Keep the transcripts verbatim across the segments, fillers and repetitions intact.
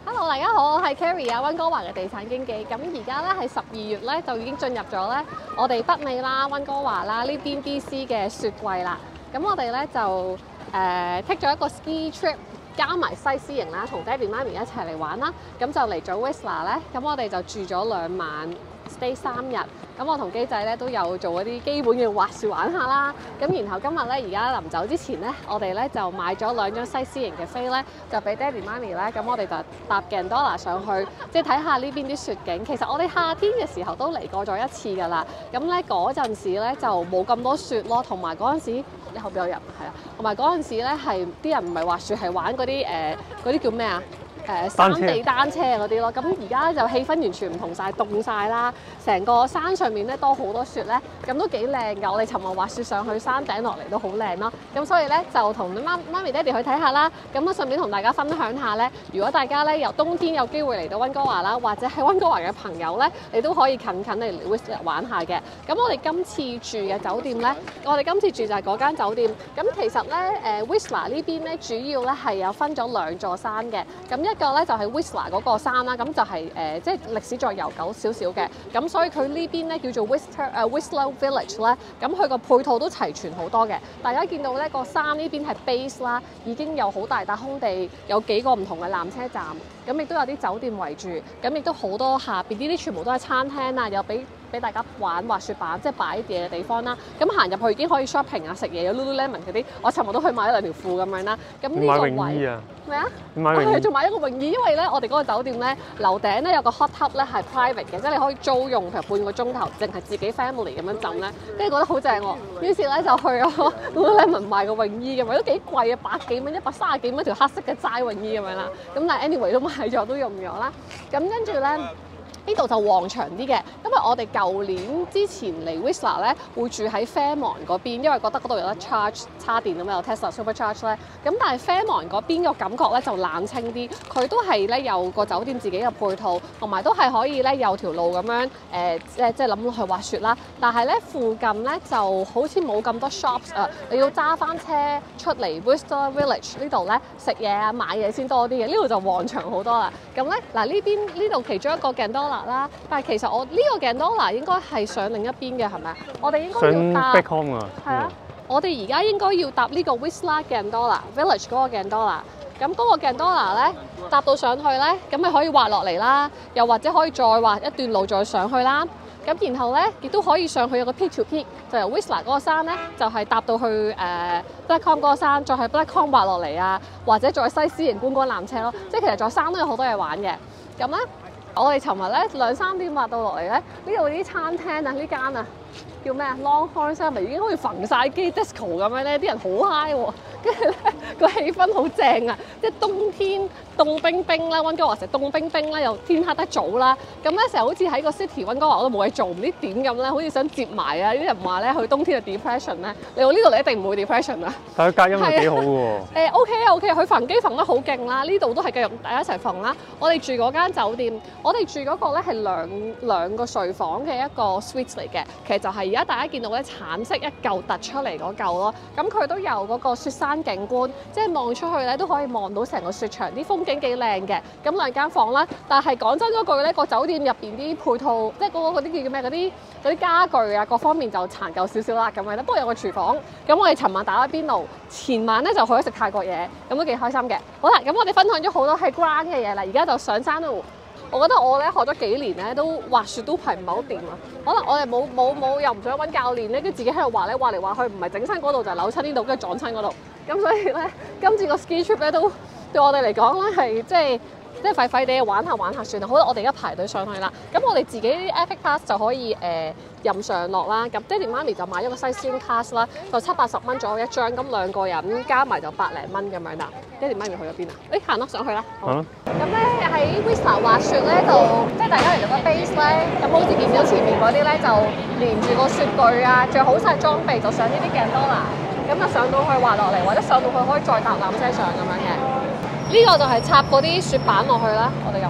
Hello， 大家好，我係 Carrie 啊，溫哥華嘅地產經紀。咁而家咧係十二月咧，就已經進入咗咧我哋北美啦、溫哥華啦呢邊 B C 嘅雪季啦。咁我哋咧就誒 take 咗一個 ski trip， 加埋西斯營啦，同爹哋媽咪一齊嚟玩啦。咁就嚟咗 Whistler 咧，咁我哋就住咗兩晚 ，stay 三日。咁我同機仔咧都有做一啲基本嘅滑雪玩下啦。咁然後今日咧，而家臨走之前咧，我哋咧就買咗兩張西斯營嘅飛咧，就俾爹哋媽咪咧。咁我哋就搭 Gondola 上去，即係睇下呢邊啲雪景。其實我哋夏天嘅時候都嚟過咗一次㗎啦。咁咧嗰陣時咧就冇咁多雪咯，同埋嗰陣時你後邊有人係啊，同埋嗰陣時咧係啲人唔係滑雪，係玩嗰啲誒嗰啲叫咩啊？誒山地單車嗰啲咯，咁而家就氣氛完全唔同晒，凍晒啦，成個山上面咧多好多雪咧，咁都幾靚㗎。我哋尋日滑雪上去山頂落嚟都好靚咯，咁所以咧就同媽媽咪爹哋去睇下啦，咁啊順便同大家分享下咧，如果大家咧由冬天有機會嚟到溫哥華啦，或者喺溫哥華嘅朋友咧，你都可以近近嚟 Whistler 玩下嘅。咁我哋今次住嘅酒店咧，我哋今次住就係嗰間酒店。咁其實咧誒 Whistler 呢邊咧主要咧係有分咗兩座山嘅，咁一一個咧就係 Whistler 嗰個山啦，咁就係、是、誒、呃、即係歷史再悠久少少嘅，咁所以佢呢邊咧叫做 Whistler 誒、uh, Whistler Village 咧，咁佢個配套都齊全好多嘅。大家見到咧個山呢邊係 base 啦，已經有好大笪空地，有幾個唔同嘅纜車站，咁亦都有啲酒店圍住，咁亦都好多下邊呢啲全部都係餐廳啊，有俾俾大家玩滑雪板，即係擺嘢嘅地方啦。咁行入去已經可以 shopping 啊，食嘢有 Lululemon 嗰啲，我尋日都去買咗兩條褲咁樣啦。咁呢個位啊？ 咩啊？ 買泳衣， 仲買一個泳衣，因為咧我哋嗰個酒店咧樓頂咧有個 hot tub 咧係 private 嘅，即係你可以租用，譬如半個鐘頭，淨係自己 family 咁樣浸咧，跟住覺得好正喎。於是咧就去咗 Lululemon 買個泳衣咁樣，都幾貴啊，百幾蚊，一百三十幾蚊條黑色嘅齋泳衣咁樣啦。咁但係 anyway 都買咗，都用咗啦。咁跟住咧。呢度就旺場啲嘅，因為我哋舊年之前嚟 Whistler 咧，會住喺 Fairmont 嗰邊，因為覺得嗰度有得 charge 叉電咁樣，有 Tesla Supercharge 咧。咁但係 Fairmont 嗰邊個感覺咧就冷清啲，佢都係咧有個酒店自己嘅配套，同埋都係可以咧有條路咁樣誒，即係即係諗去滑雪啦。但係咧附近咧就好似冇咁多 shops 啊，你要揸翻車出嚟 Whistler Village 呢度咧食嘢啊買嘢先多啲嘅，呢度就旺場好多啦。咁咧嗱呢邊呢度其中一個 Gondola啦，但係其實我呢個 Gondola 應該係上另一邊嘅，係咪？我哋應該要搭。 上 Beckham 啊。 係啊，我哋而家應該要搭呢個 Whistler Gondola Village 嗰個 Gondola。咁嗰個 Gondola 咧搭到上去咧，咁咪可以滑落嚟啦，又或者可以再滑一段路再上去啦。咁然後咧亦都可以上去有個 peak to peak，就由 Whistler 嗰個山咧就係、是、搭到去誒 Blackcomb 嗰個山，再去 Blackcomb 滑落嚟啊，或者再西斯營觀光纜車咯。即係其實在山都有好多嘢玩嘅。咁咧。我哋尋日咧兩三點滑到落嚟咧，呢度啲餐廳啊，呢間啊叫咩啊 Longhorn 係咪已經好似焚晒機 disco 咁樣咧？啲人好 high 喎，跟住咧個氣氛好正啊！即係冬天凍冰冰啦，溫哥華成日凍冰冰啦，又天黑得早啦，咁咧成日好似喺個 city 溫哥華都冇嘢做，唔知點咁咧，好似想接埋啊！啲人話咧去冬天就 depression 咧，嚟到呢度你一定唔會 depression 啊！ 但係隔音係幾好喎。 誒 OK 啊 OK，佢焚機焚得好勁啦，呢度都係繼續大家一齊焚啦。我哋住嗰間酒店，我哋住嗰個咧係兩兩個睡房嘅一個 suite 嚟嘅，其實就係而家大家見到咧橙色一嚿突出嚟嗰嚿咯。咁佢都有嗰個雪山景觀，即係望出去咧都可以望到成個雪場，啲風景幾靚嘅。咁兩間房啦，但係講真嗰句咧，個酒店入邊啲配套，即係嗰個嗰啲叫咩嗰啲嗰啲家具啊，各方面就殘舊少少啦咁樣咧。不過有個廚房，咁我哋尋晚打咗邊爐，前晚咧就去咗食泰國嘢，咁都幾開心嘅。好啦，咁我哋分享咗好多係 ground 嘅嘢啦，而家就上山咯。我覺得我咧學咗幾年咧，都滑雪都係唔係好掂啊！可能我哋冇冇冇又唔想揾教練咧，跟住自己喺度滑咧，滑嚟滑去，唔係整親嗰度就扭親呢度，跟住撞親嗰度。咁所以咧，今次個 ski trip 咧都對我哋嚟講咧係即係即係廢廢地玩下玩下算啦。好啦，我哋而家排隊上去啦。咁我哋自己 Epic Pass 就可以誒、呃、任上落啦。咁爹哋媽咪就買咗個西斯英 Pass 啦，就七八十蚊左右一張，咁兩個人加埋就百零蚊咁樣啦。爹哋媽咪去咗邊啊？誒行咯，上去啦。好。咁咧喺 Whistler 滑雪咧，就即係大家嚟到個 base 咧，咁好似見到前面嗰啲咧，就連住個雪具啊，着好晒裝備就上呢啲 Gondola，咁就上到去滑落嚟，或者上到去可以再搭纜車上咁樣嘅。呢、這個就係插嗰啲雪板落去啦，我哋入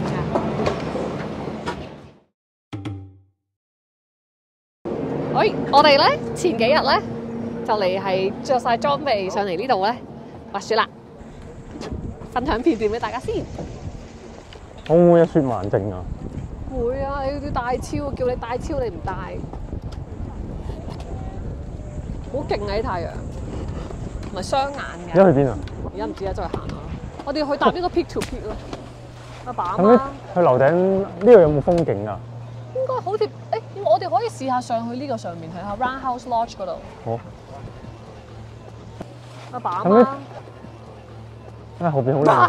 去。喂、哎，我哋咧前幾日咧就嚟係着晒裝備上嚟呢度咧滑雪啦。分享片段俾大家先。 我會唔會一雪盲症啊？ 會啊！你要帶超，叫你帶超你唔帶，好勁啊！啲太陽，唔係雙眼而嘅。 家去邊啊？ 而家唔知啊，再行下。我哋要去搭呢個 peak to peak 咯。阿爸阿咁咧媽去樓頂呢度有冇風景啊？ 應該好似誒，我哋可以試下上去呢個上面睇下 Roundhouse Lodge 嗰度。 好。 阿爸阿咁咧媽。 啊，後邊好靚。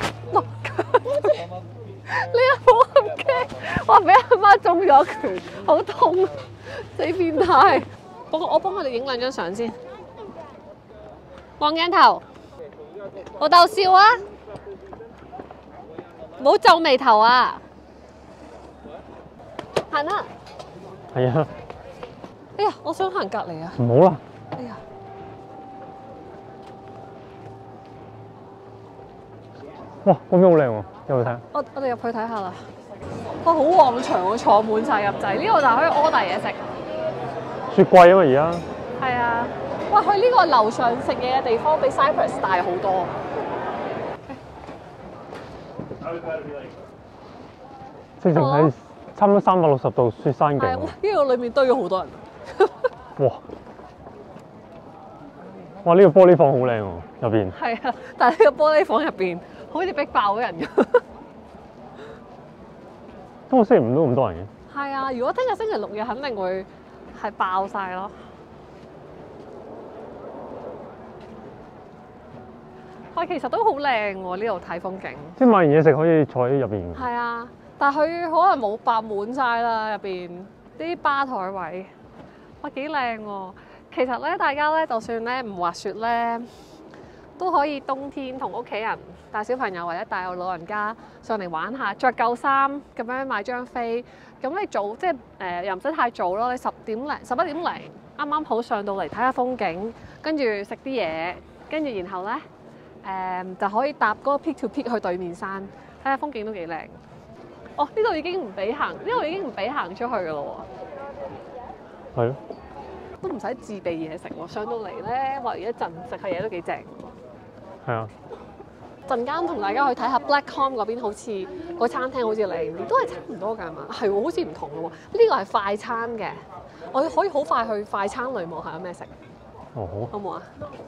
你又冇咁驚，我俾阿媽中咗拳，好痛，死變態！我我幫佢哋影兩張相先，望鏡頭，老豆笑啊，唔好皺眉頭啊，行啦！ 係啊， 哎呀，我想行隔離啊！ 唔好啦。 哎呀， 哇，嗰邊好靚喎，入去睇。 我我哋入去睇下啦。哇，好旺場喎，坐滿晒入滯，呢個就可以 order 嘢食。 雪櫃啊嘛，而家。 係啊，哇！去呢個樓上食嘢嘅地方比 Cyprus 大好多。 直情係差唔多三百六十度雪山景。 係，哇！呢個裏面堆咗好多人。 哇！哇！呢個玻璃房好靚喎，入邊。 係啊，但係呢個玻璃房入邊好似逼爆咗人咁。 今個星期五都咁多人嘅。 係啊，如果聽日星期六日肯定會係爆晒咯。喂，其實都好靚喎，呢度睇風景。 即係買完嘢食可以坐喺入邊。 係啊，但係佢可能冇爆滿晒啦，入邊啲吧台位，哇幾靚喎！其實咧，大家咧就算咧唔滑雪咧，都可以冬天同屋企人帶小朋友或者帶個老人家上嚟玩下，着夠衫咁樣買張飛。咁你早即係誒、呃、又唔使太早咯，你十點零十一點零啱啱好上到嚟睇下風景，跟住食啲嘢，跟住然後咧誒、呃、就可以搭嗰個 peak to peak 去對面山，睇下風景都幾靚。哦，呢度已經唔俾行，呢度已經唔俾行出去噶咯喎。 係咯。 都唔使自備嘢食喎，上到嚟咧，話一陣食下嘢都幾正。 係啊。 陣間同大家去睇下 Blackcomb 嗰邊，好似個餐廳好似靚啲，都係差唔多㗎嘛。係喎，好似唔同嘅喎。呢個係快餐嘅，我哋可以好快去快餐類望下有咩食。 哦好。 好唔好啊？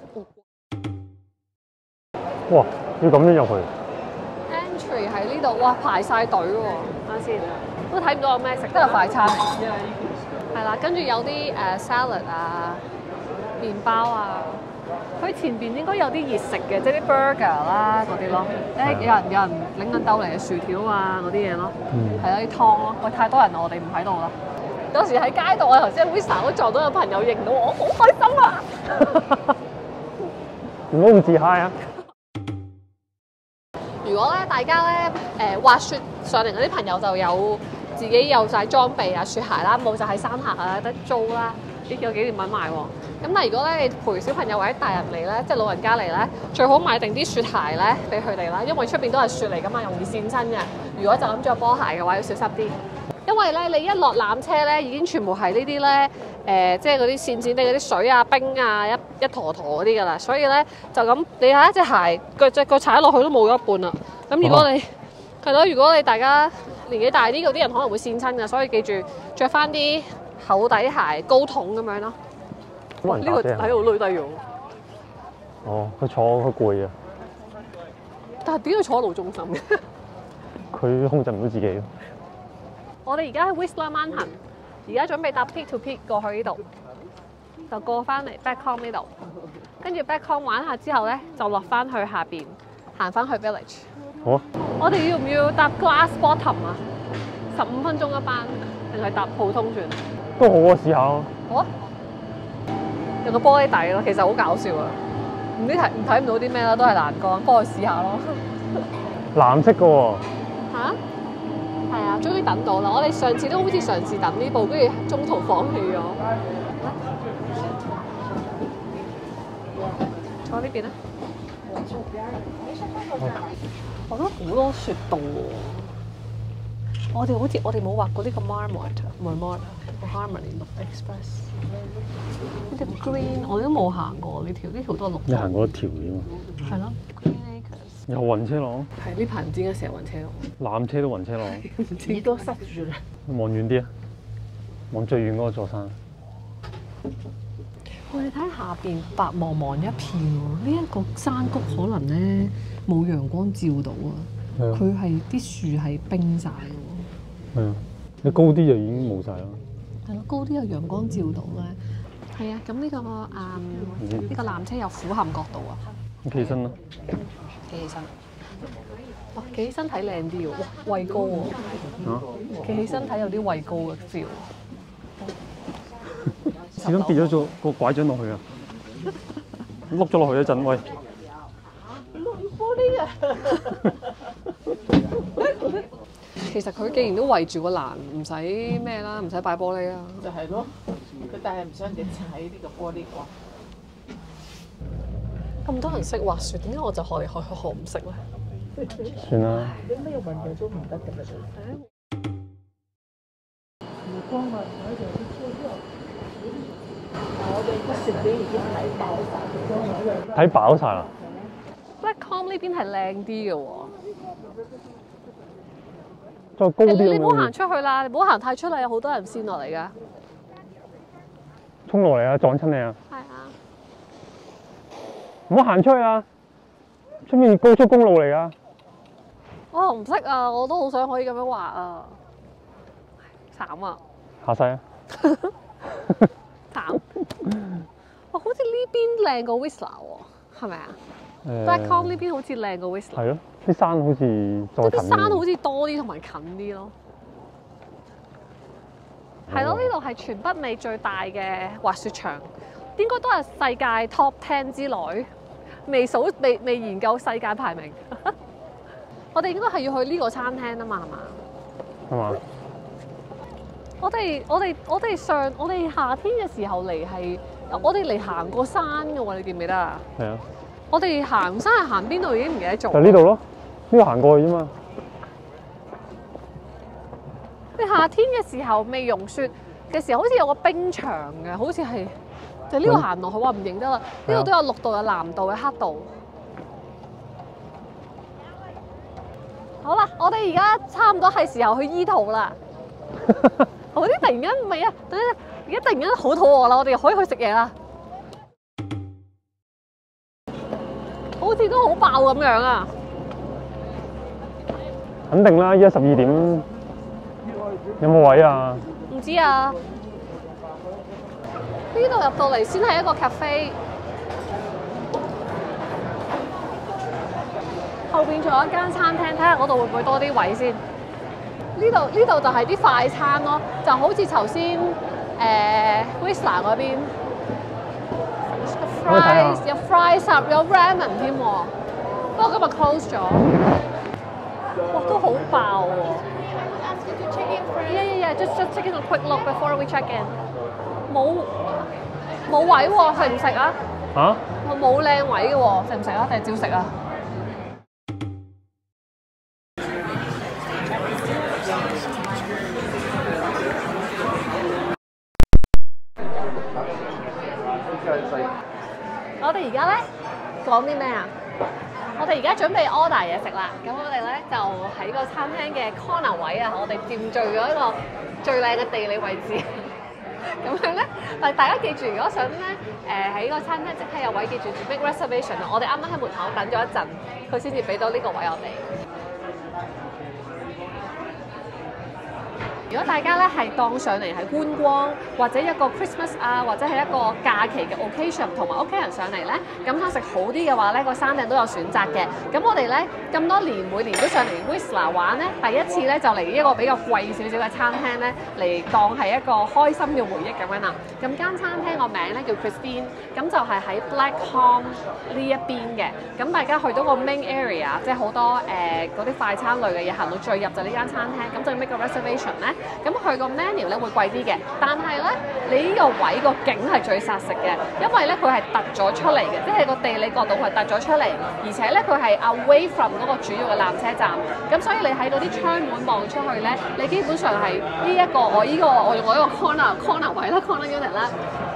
哇！要咁樣入去。 Entry 喺呢度，哇排晒隊喎，等下先，都睇唔到有咩食，都係快餐。係啦，跟住有啲誒 salad 啊、麵包啊，佢前邊應該有啲熱食嘅，即係啲 burger 啦嗰啲咯。誒有人有人拎緊兜嚟嘅薯條啊嗰啲嘢咯，係啊啲湯咯。喂，太多人啦，我哋唔喺度啦。有時喺街度啊，頭先 Vista 都撞到有朋友認到我，好開心啊！ 唔好咁自嗨啊！ 如果咧大家咧誒、呃、滑雪上嚟嗰啲朋友就有自己有晒裝備啊，雪鞋啦，冇就喺山下啊，得租啦，呢有幾年蚊賣喎。咁但係如果咧你陪小朋友或者大人嚟咧，即係老人家嚟咧，最好買定啲雪鞋咧俾佢哋啦，因為出邊都係雪嚟噶嘛，容易跣親嘅。如果就咁着波鞋嘅話，要小心啲。因為咧你一落纜車咧，已經全部係呢啲咧誒，即係嗰啲跣跣地嗰啲水啊、冰啊，一一坨坨嗰啲噶啦。所以咧就咁，你睇一隻鞋腳隻腳踩落去都冇咗一半啦。咁如果你係咯、哦，如果你大家年紀大啲嗰啲人可能會跣親㗎，所以記住着翻啲厚底鞋、高筒咁樣咯。呢、呢個喺度累低咗。 哦，佢坐佢攰啊。 但係點解坐喺路中心嘅？ 佢控制唔到自己。 我哋而家喺 Whistler 灣行，而家準備搭 peak to peak 過去呢度，就過翻嚟 Blackcomb 呢度，跟住 Blackcomb 玩下之後咧，就落翻去下邊，行翻去 Village。 好啊。 我哋要唔要搭 Glass Bottom 啊？十五分鐘一班，定係搭普通算？ 都好啊，試下咯。 好啊。有個玻璃底咯，其實好搞笑啊！唔知睇唔睇唔到啲咩啦，都係欄杆，幫我試下咯。 藍色嘅喎。 嚇？係啊，終於等到啦！我哋上次都好似嘗試等呢部，跟住中途放棄咗。坐呢邊啦。我覺得好多雪洞喎。我哋好似我哋冇畫過呢個 Marmot， 唔係 Marmot， 個 Harmony Express。呢條 Green 我哋都冇行過呢條，呢條都係綠。 你行過一條啫嘛。 係咯 ，Green Acres。 有暈車浪， 係呢排唔知點解成日暈車浪。 纜車都暈車浪。 耳朵塞住啦。 望遠啲啊！望最遠嗰個座山。 我哋睇下邊白茫茫一片喎，呢、一個山谷可能咧冇陽光照到啊， 係啊， 佢係啲樹係冰晒嘅喎。 係啊，你高啲就已經冇晒啦。 係咯，高啲有陽光照到咧。係啊，咁呢、個誒呢、個纜車有俯瞰角度啊。 企起身啦， 企起身。哇！企起身睇靚啲喎，哇！畏高喎。 嚇！ 企起身睇有啲畏高嘅 feel。 始終跌咗咗個拐杖落去啊！碌咗落去一陣，喂！ 玻璃啊！ 其實佢既然都圍住個欄，唔使咩啦，唔使擺玻璃啦。 就係咯，佢但係唔想你踩呢個玻璃啩。 咁多人識滑雪，點解我就學學學學唔識咧？ 算啦。 你咩運動都唔得㗎啦。唔光啊！喺度啲車票，我哋個雪景已經睇爆晒， 睇飽晒啦！ Blackcomb 呢邊係靚啲嘅喎。 再高啲你你唔好行咁樣， 出去啦，你唔好行太出嚟，有好多人先落嚟㗎。 衝落嚟啊！撞親你啊！ 係啊。 唔好行出去啊！出面高速公路嚟㗎。 我唔識啊，我都好想可以咁樣滑啊。慘啊！ 下世啊！ 慘。哇，好似呢邊靚過 Whistler 喎，係咪啊誒 ？Blackcomb 呢邊好似靚過 Whistler。 係咯，啲山好似再啲近啲。 山好似多啲同埋近啲咯。係咯，呢度係全北美最大嘅滑雪場，應該都係世界 Top Ten 之內。未數未未研究世界排名。我哋應該係要去呢個餐廳啊嘛，係嘛？ 係嘛？ 我哋我哋我哋上我哋夏天嘅時候嚟係，我哋嚟行過山嘅喎，你記唔記得啊？ 係啊， 我哋行山係行邊度已經唔記得咗。 就呢度咯，呢度行過去啫嘛。 你夏天嘅時候未融雪嘅時候，好似有個冰牆嘅，好似係就呢度行落去，哇唔認得啦！呢度都有綠道、有藍道、有黑道。好啦，我哋而家差唔多係時候去醫肚啦。好啲突然間唔係啊，等陣而家突然間好肚餓啦，我哋可以去食嘢啦。好似都好爆咁樣啊！ 肯定啦，依家十二點，有冇位啊？ 唔知啊，呢度入到嚟先係一個 cafe， 後邊仲有一間餐廳，睇下嗰度會唔會多啲位先。呢度呢度就係啲快餐咯，就好似頭先誒 Whistler 嗰邊。 可以睇下 fries 有 fries 啊，有 ramen 添喎，不過今日 close 咗。哇，都好爆喎！Yeah yeah yeah, just just taking a quick look before we check in。冇冇位喎，食唔食啊？ 嚇？ 我冇靚位嘅喎，食唔食啊？定係照食啊？我哋而家咧講啲咩啊？我哋而家準備 order 嘢食啦，咁我哋咧就喺個餐廳嘅 corner 位啊，我哋佔據咗一個最靚嘅地理位置。咁樣咧，但係大家記住，如果想咧誒喺個餐廳即刻有位，記住 make reservation 啊！我哋啱啱喺門口等咗一陣，佢先至俾到呢個位我哋。如果大家咧係當上嚟係觀光，或者一個 Christmas 啊，或者係一個假期嘅 occasion，同埋屋企人上嚟咧，咁想食好啲嘅話咧，個山頂都有選擇嘅。咁我哋咧咁多年，每年都上嚟 Whistler 玩咧，第一次咧就嚟一個比較貴少少嘅餐廳咧，嚟當係一個開心嘅回憶咁樣啦。咁間餐廳個名咧叫 Christine，咁就係喺 Blackcomb 呢一邊嘅。咁大家去到個 main area，即係好多誒嗰啲快餐類嘅嘢，行到最入就呢間餐廳，咁就要 make 個 reservation 咧。咁佢個 menu 咧會貴啲嘅，但係咧你呢個位個景係最殺食嘅，因為咧佢係突咗出嚟嘅，即係個地理角度係突咗出嚟，而且咧佢係 away from 嗰個主要嘅纜車站，咁所以你喺嗰啲窗門望出去咧，你基本上係呢一個我呢、呢個我用我呢個 corner corner 位啦 corner unit 啦，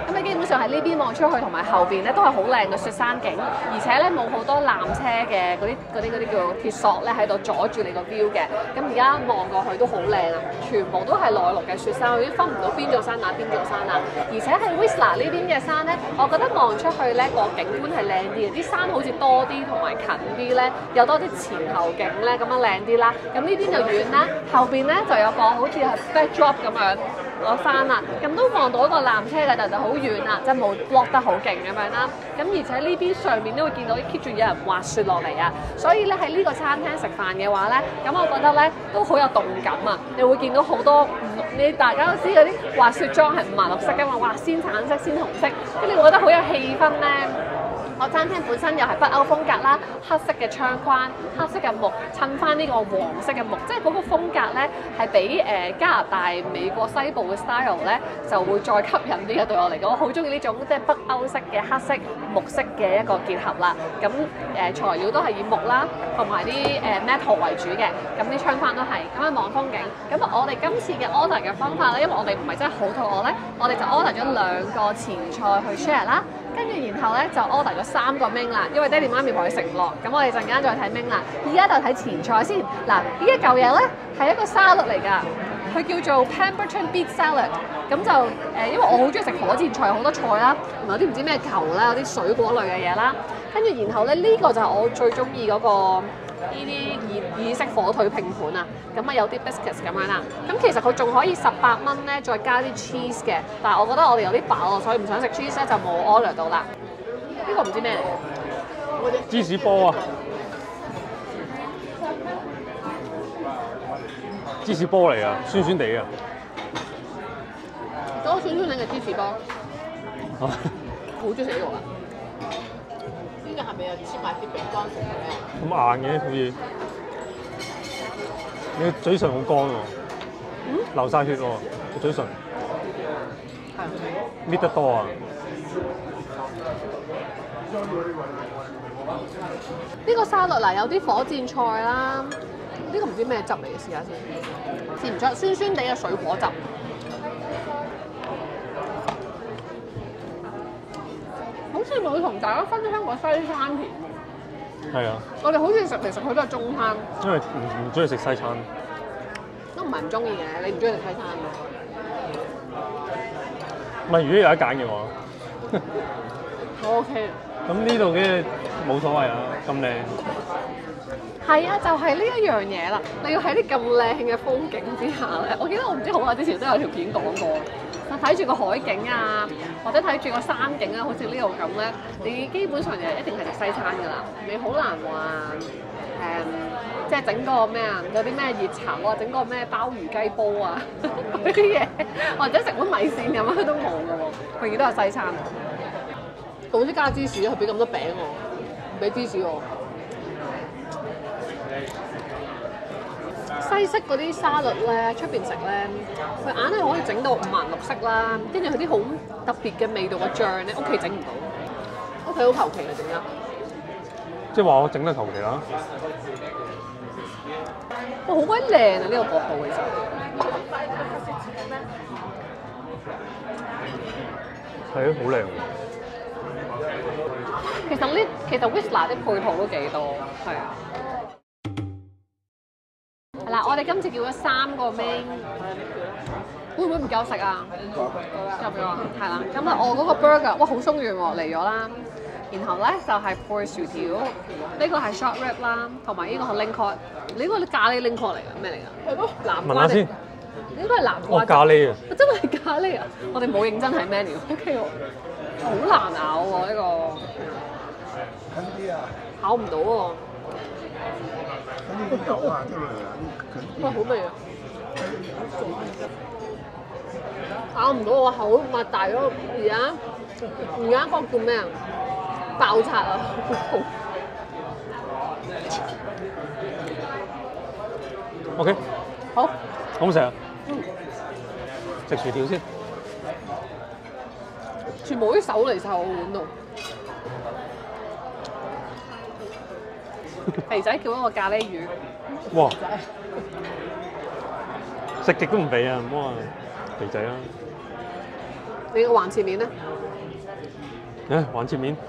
咁你基本上喺呢邊望出去同埋後邊咧都係好靚嘅雪山景，而且咧冇好多纜車嘅嗰啲嗰啲嗰啲叫做鐵索咧喺度阻住你個 view 嘅。咁而家望過去都好靚啊，全部都係內陸嘅雪山，我已經分唔到邊座山打邊座山啦。而且喺 Whistler 呢邊嘅山咧，我覺得望出去咧個景觀係靚啲嘅，啲山好似多啲同埋近啲咧，有多啲前後景咧，咁樣靚啲啦。咁呢邊就遠啦，後邊咧就有個好似係 backdrop 咁樣個山啦，咁都望到一個纜車嘅，但就好遠啦，即係冇 block 得好勁咁樣啦。咁而且呢邊上面都會見到 keep 住有人滑雪落嚟啊，所以咧喺呢個餐廳食飯嘅話咧，咁我覺得咧都好有動感啊！你會見到好多你大家都知嗰啲滑雪裝係五顏六色㗎嘛，哇鮮橙色、鮮紅色，跟住我覺得好有氣氛咧。我餐廳本身又係北歐風格啦，黑色嘅窗框、黑色嘅木襯翻呢個黃色嘅木，即係嗰個風格咧係比誒、呃、加拿大、美國西部嘅 style 咧就會再吸引啲嘅。對我嚟講，我好中意呢種即係北歐式嘅黑色、木色嘅一個結合啦。咁誒、呃、材料都係以木啦，同埋啲誒 metal 為主嘅。咁啲窗框都係咁樣望風景。咁我哋今次嘅 order 嘅方法咧，因為我哋唔係真係好肚餓咧，我哋就 order 咗兩個前菜去 share 啦。跟住然後咧就 order 咗三個 main 啦，因為爹哋媽咪話佢食唔落，咁我哋陣間再睇 main 啦。而家就睇前菜先。嗱，呢一嚿嘢咧係一個沙律嚟㗎，佢叫做 Pemberton Beet Salad。咁就誒、呃，因為我好中意食火箭菜，好多菜啦，同埋有啲唔知咩球啦，有啲水果類嘅嘢啦。跟住然後咧呢、呢個就係我最中意嗰個。呢啲意意式火腿拼盤啊，咁啊有啲 biscuits 咁樣啦，咁其實佢仲可以十八蚊咧，再加啲 cheese 嘅，但係我覺得我哋有啲飽啊，所以唔想食 cheese 咧就冇 order 到啦。呢、呢個唔知咩嚟？ 芝士波啊！芝士波嚟啊，酸酸地啊！ 嗰個酸酸地嘅芝士波，好中意食呢個啊！呢個係咪又黐埋啲餅乾食嘅咧？ 咁硬嘅好似，你個嘴唇好乾喎，嗯、流晒血喎個嘴唇，係搣得多啊！ 呢個沙律嗱有啲火箭菜啦，呢、呢個唔知咩汁嚟嘅，試下先，試唔出酸酸地嘅水果汁。好似冇同大家分享過西餐片喎。 係啊。 我哋好似食嚟食去都係中餐。因為唔唔中意食西餐。 都唔係唔中意嘅，你唔中意食西餐嘅。 唔係，如果有得揀嘅話， 我 OK。咁呢度嘅冇所謂啊，咁靚。 係啊，就係呢一樣嘢啦。你要喺啲咁靚嘅風景之下咧，我記得我唔知好耐之前都有條片講過。睇住個海景啊，或者睇住個山景啊，好似呢度咁咧，你基本上就一定係食西餐㗎啦。你好難話誒、嗯，即係整個咩啊，有啲咩熱炒啊，整個咩鮑魚雞煲啊嗰啲嘢，或者食碗米線咁樣都冇㗎喎，永遠都係西餐。佢好似加芝士，佢俾咁多餅我，唔俾芝士我。西式嗰啲沙律咧，出邊食咧，佢硬係可以整到五顏六色啦，跟住佢啲好特別嘅味道嘅醬咧，屋企整唔到，屋企好求其嚟整啦。 即係話我整得求其啦。 哇，好鬼靚啊！呢、呢個角度其實。 係啊，好靚喎。 其實呢，其實 Whistler 啲配套都幾多，係啊。係啦，我哋今次叫咗三個 main， 會唔會唔夠食啊？夠唔夠啊？係啦，咁啊，我嗰個 burger， 哇，好鬆軟喎，嚟咗啦。然後咧就係、是、配薯條，呢、這個係 short rib 啦，同埋呢個係 lingcod，呢個咖喱 lingcod 嚟㗎，咩嚟㗎？係咯，南瓜。問下先。應該係南瓜。哦，咖喱啊！真係咖喱啊！我哋冇認真睇 menu，OK 喎，好難咬喎呢、這個，咬唔到喎。哇，好味啊！咬唔到我口擘大咗，而家而家嗰個叫咩啊？爆拆啊！好 OK， 好， 好唔食啊？嗯，食薯條先。 全部啲手嚟晒我碗度。肥仔叫一個咖喱魚。 哇！食極都唔肥啊，唔好話肥仔啦。 你個橫切面咧？ 誒，橫切面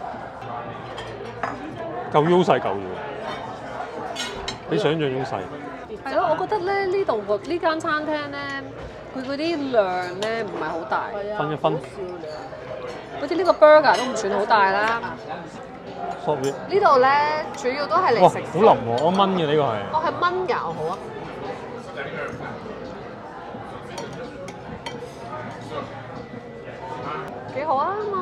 夠 U 細嚿嘢，比想象中細。 係咯，我覺得咧呢度個呢間餐廳咧，佢嗰啲量咧唔係好大， 分一分。 好似呢個 burger 都唔算好大啦。 sorry。 呢度咧主要都係嚟哇， 食。 好腍喎！我炆嘅呢個係。 哦，係炆㗎，好啊。幾好啊，炆。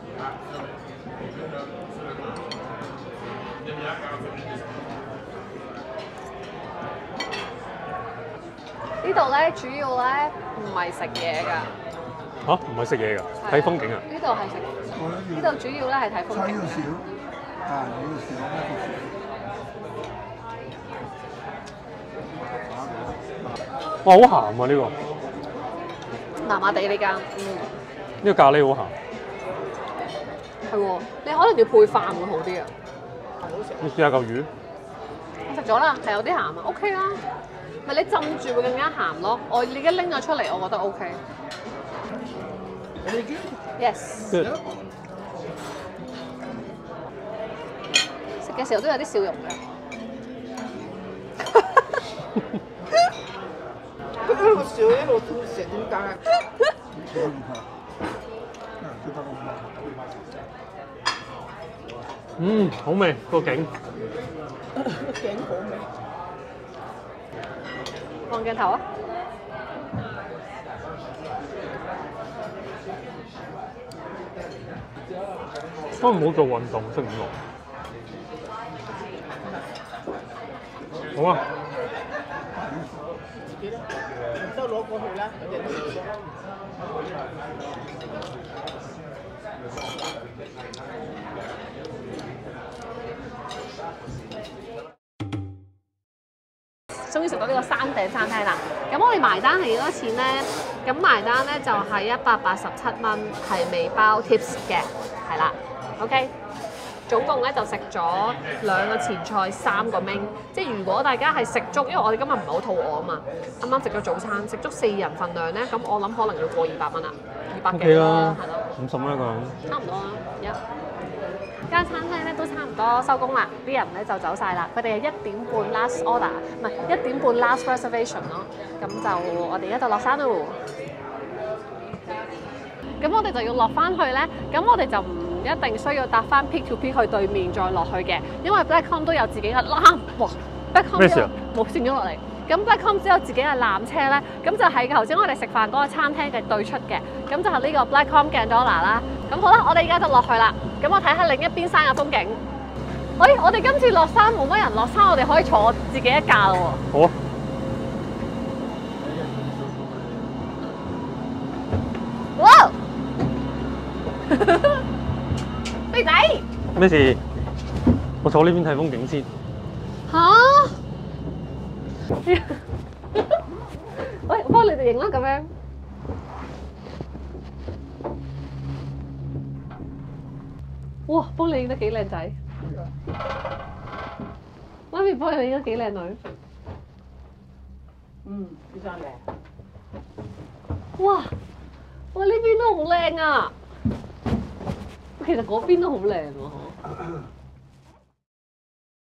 呢度咧主要咧唔係食嘢㗎。 嚇，唔係食嘢㗎，睇風景啊！ 呢度係食，呢度主要咧係睇風景。 啊，你要少哇，好鹹啊！呢個麻麻地呢間，嗯， 呢個咖喱好鹹。 係喎，你可能要配飯會好啲啊。 你試下嚿魚。 我食咗啦，係有啲鹹啊 ，OK 啦。咪你浸住會更加鹹咯。我你而家拎咗出嚟，我覺得 OK。Yes。 Good。 食嘅時候都有啲笑容嘅。 一路笑一路吐血，點解？ 嗯，好味個景。 個景好味。 望鏡頭啊！ 都唔好做運動，識唔落。好啊。 都攞過去啦，佢哋都唔識。 終於食到呢個山頂餐廳啦！咁我哋埋單係幾多錢咧？咁埋單咧就係一百八十七蚊，係未包 tips 嘅，係啦。OK， 總共咧就食咗兩個前菜，三個 main。即係如果大家係食足，因為我哋今日唔係好肚餓啊嘛，啱啱食咗早餐，食足四人份量咧，咁我諗可能要過二百蚊啦，二百幾啦，係咯， 五十蚊一個人。 差唔多啦，一。間餐廳咧都差唔多收工啦，啲人咧就走晒啦。佢哋係一點半 last order， 唔係一點半 last reservation 咯。咁就我哋而家就落山咯。咁我哋就要落翻去咧，咁我哋就唔一定需要搭翻 Peak to Peak 去對面再落去嘅，因為 Blackcomb 都有自己嘅纜。哇 ！Blackcomb 咩事啊？ 冇轉咗落嚟。咁 Blackcomb 只有自己嘅纜車咧，咁就喺頭先我哋食飯嗰個餐廳嘅對出嘅，咁就係呢個 Blackcomb Gondola 啦。咁好啦，我哋而家就落去啦。咁我睇下另一邊山嘅風景。喂，我哋今次落山冇乜人落山，我哋可以坐自己一架咯喎。 好啊。 哇！飛仔。 咩事？我坐呢邊睇風景先。 嚇！喂，我幫你哋影啦，咁樣。哇！幫你影得幾靚仔。媽咪幫你影得幾靚女。 嗯，呢張靚。 哇！哇！呢邊都好靚啊。其實嗰邊都好靚喎，嗬。